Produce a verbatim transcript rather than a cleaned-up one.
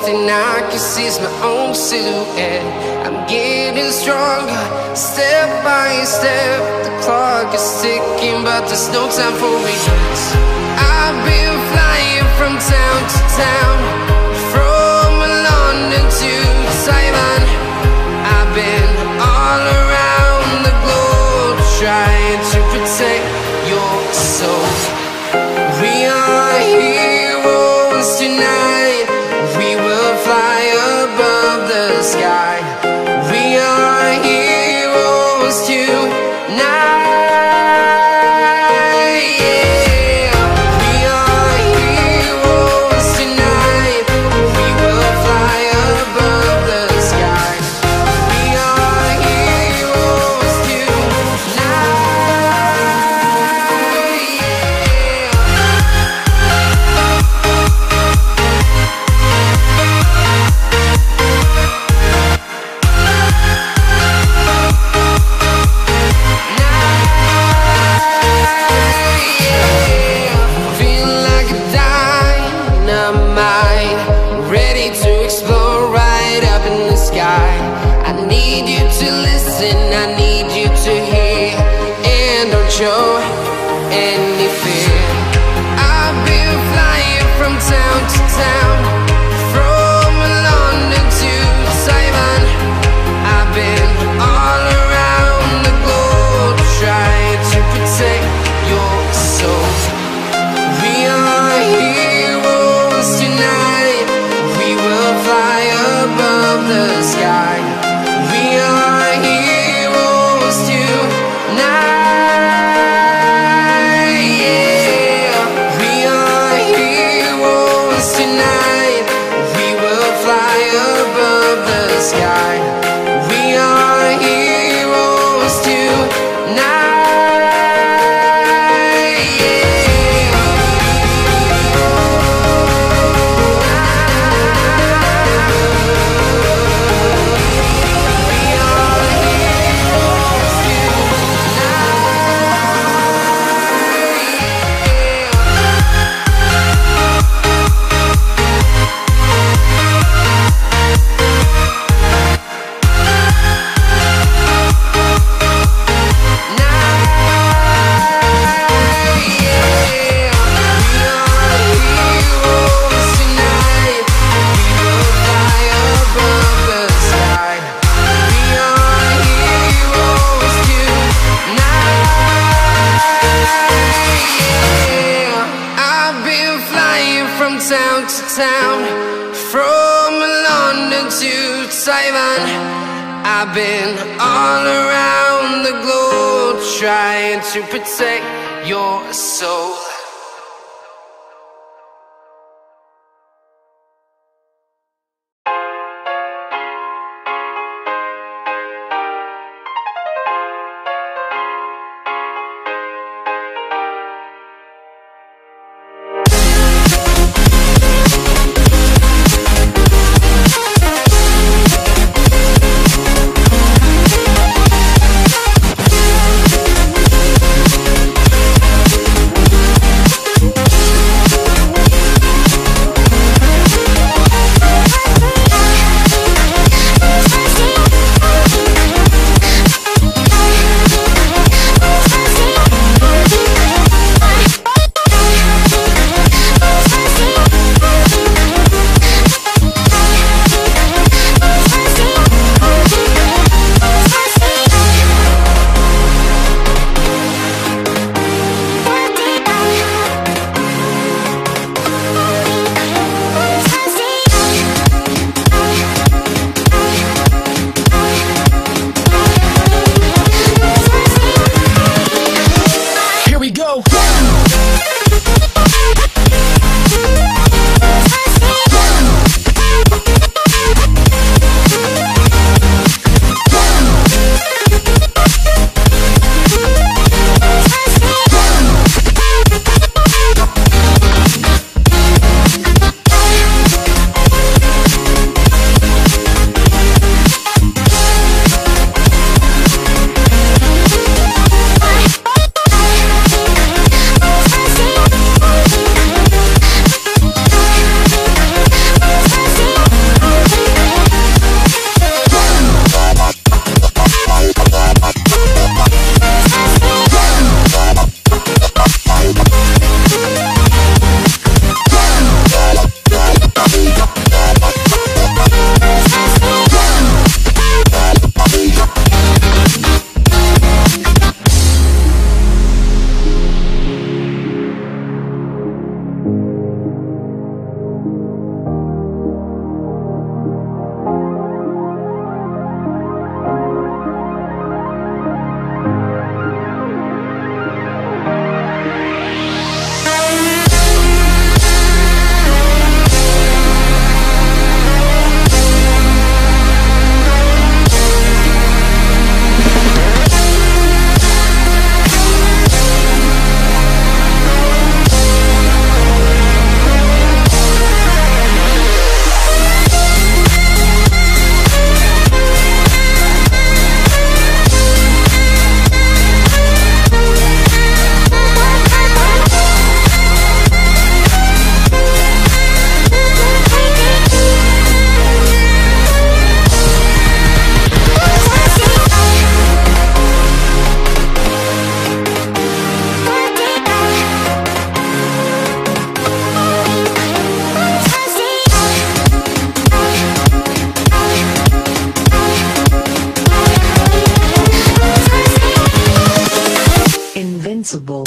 thing I can see is my own silhouette. I'm getting stronger, step by step. The clock is ticking, but there's no time for regrets. I've been flying from town to town, from London to Taiwan. I've been all around the globe, trying to protect your soul. We are heroes tonight. We will fly above the sky. We are heroes tonight. Show any fear. I've been flying from town to town, from London to Taiwan. I've been all around the globe, trying to protect your soul. We are heroes tonight. We will fly above the sky. We are heroes tonight. Sky. We are heroes tonight. Yeah. We are heroes town to town, from London to Taiwan. I've been all around the globe, trying to protect your soul. invincible.